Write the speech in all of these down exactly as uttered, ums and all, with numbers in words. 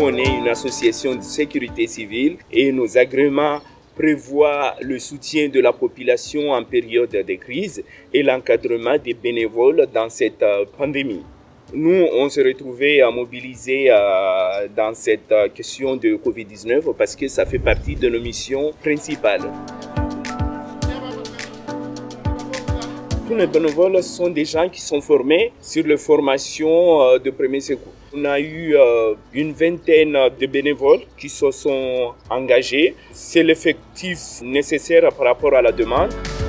on est une association de sécurité civile et nos agréments prévoient le soutien de la population en période de crise et l'encadrement des bénévoles dans cette pandémie. Nous, on s'est retrouvés à mobiliser euh, dans cette question de Covid dix-neuf parce que ça fait partie de nos missions principales. Tous les bénévoles sont des gens qui sont formés sur les formations euh, de premier secours. On a eu euh, une vingtaine de bénévoles qui se sont engagés. C'est l'effectif nécessaire par rapport à la demande.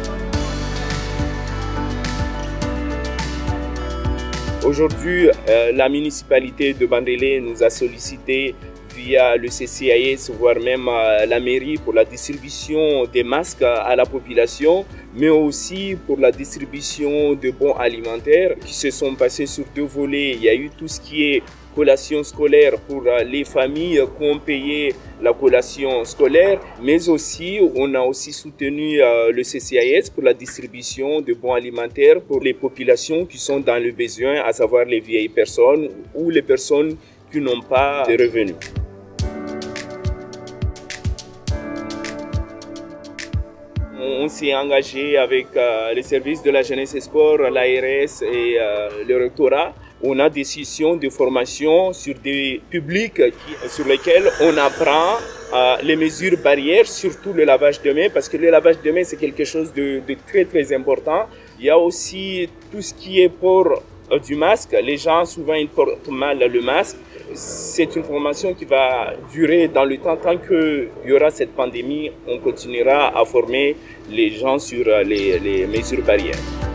Aujourd'hui, euh, la municipalité de Bandélé nous a sollicité via le C C A S, voire même euh, la mairie, pour la distribution des masques à la population, mais aussi pour la distribution de bons alimentaires qui se sont passés sur deux volets. Il y a eu tout ce qui est collation scolaire pour les familles qui ont payé la collation scolaire, mais aussi on a aussi soutenu le C C A S pour la distribution de bons alimentaires pour les populations qui sont dans le besoin, à savoir les vieilles personnes ou les personnes qui n'ont pas de revenus. On s'est engagé avec euh, les services de la jeunesse et sport, l'A R S et euh, le rectorat. On a des sessions de formation sur des publics qui, sur lesquels on apprend euh, les mesures barrières, surtout le lavage de mains, parce que le lavage de mains c'est quelque chose de, de très très important. Il y a aussi tout ce qui est port euh, du masque. Les gens souvent ils portent mal le masque. C'est une formation qui va durer dans le temps. Tant qu'il y aura cette pandémie, on continuera à former les gens sur les, les mesures barrières.